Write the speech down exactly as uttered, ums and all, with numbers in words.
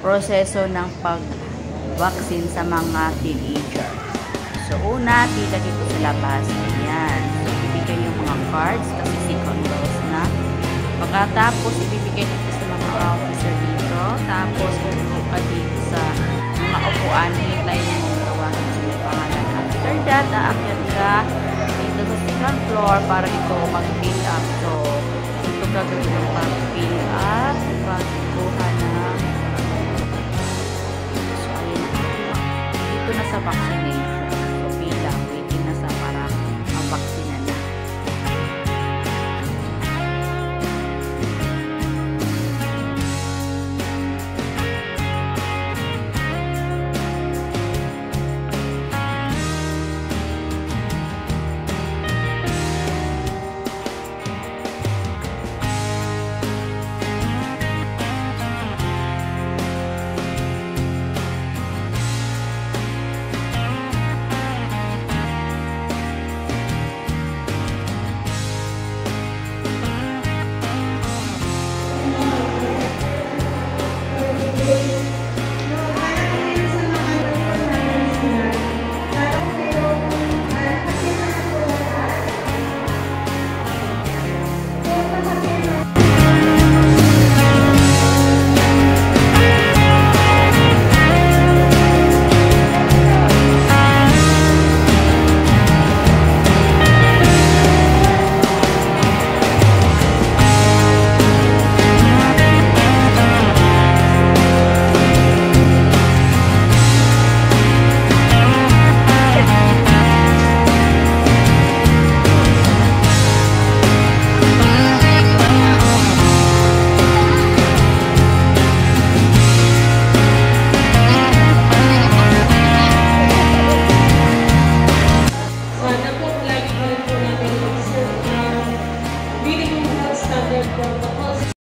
proseso ng pag-vaccine sa mga teenager. So, una, kita dito sa labas. Ayan. So, ibibigay yung mga cards kasi second dose na. Pagkatapos, ibibigay dito sa mga officer dito. Tapos, pupunta ka dito sa mga upuan. Hintay mo tawagin yung pangalan. After that, aakyat ka dito sa second floor para ito mag-fill up. So, ito gagawin yung pag-fill up, pag-kuha